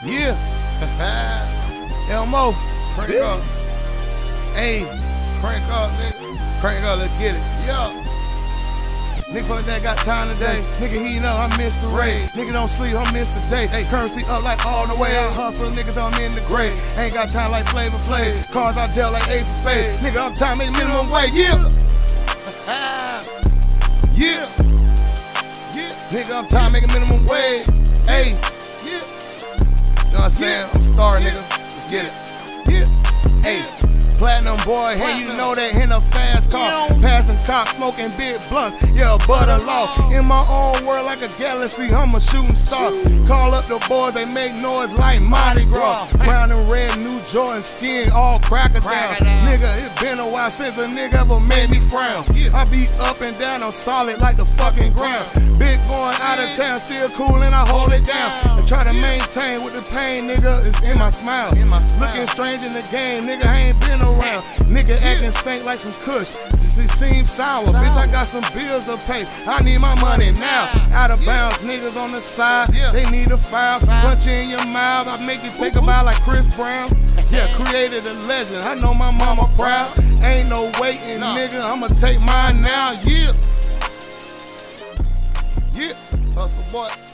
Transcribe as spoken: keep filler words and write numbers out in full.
Yeah. Elmo, crank yeah. up. Hey, crank up, nigga. Crank up, let's get it. Yeah. Nigga fuck that got time today. Nigga heating up, I'm Mister Ray. Nigga don't sleep, I'm Mister Day. Hey, currency up like all the way. I hustle, niggas I'm in the grave. Ain't got time like Flavor Flav. Cars I dealt like Ace of Spades. Nigga I'm time make minimum wage. Yeah. Yeah. Yeah. Nigga I'm time making minimum wage. Hey. Yeah. Know what I'm saying? I'm starring, nigga. Let's get it. Yeah. Hey. Platinum boy, hey, you know that in a fast car. Passing cops, smoking big blunts, yeah, butter law. In my own world like a galaxy, I'm a shooting star. Call up the boys, they make noise like Mardi Gras. Brown and red, New Jordan skin, all cracker down. Nigga, it's been a while since a nigga ever made me frown. I be up and down, I'm solid like the fucking ground. Big going out of town, still cool and I hold it down. And try to maintain with the pain, nigga, it's in my smile. Looking strange in the game, nigga, I ain't been around. Nigga acting stink like some kush. It seems sour. sour. Bitch, I got some bills to pay. I need my money now. Out of bounds, niggas on the side. They need a foul. Punch you in your mouth. I make you take a bow like Chris Brown. Yeah, created a legend. I know my mama proud. Ain't no waiting, nigga. I'ma take mine now. Yeah. Yeah. Hustle boy.